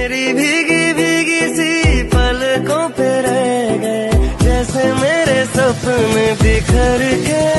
तेरी भीगी भीगी सी पलकों पे रह गए, जैसे मेरे सपने बिखर के